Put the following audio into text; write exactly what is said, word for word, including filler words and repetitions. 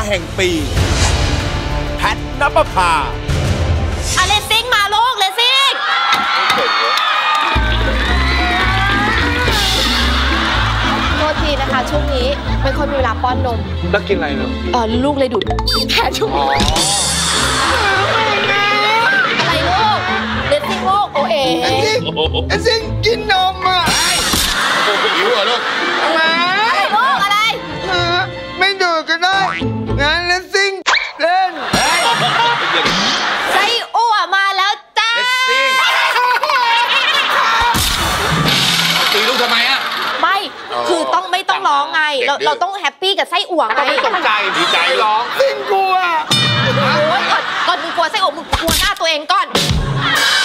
แห่งปีแพทณปภาอะเลซิ่งมาลูกเลซิ่งโทษทีนะคะช่วงนี้ไม่ค่อยมีเวลาป้อนนมแล้วกินอะไรเนาะเออลูกเลยดูดแค่ช่วงนี้อะไรลูกเลซิ่งลูกโอเอ๋เลซิ่งกินนมอ่ะหิวเหรอลูกอะไรลูกอะไรไม่ดูก็ได้งั้นเลซิ่งเล่นไส้อั่วมาแล้วจ้าเลซิ่งตีลูกทำไมอ่ะไม่คือต้องไม่ต้องร้องไงเราเราต้องแฮปปี้กับไส้อั่วไงไม่ตกใจดีใจร้องซิ่งกลัวโอ้ยก่อนก่อนมึงกลัวไส้อั่วมึงกลัวหน้าตัวเองก่อน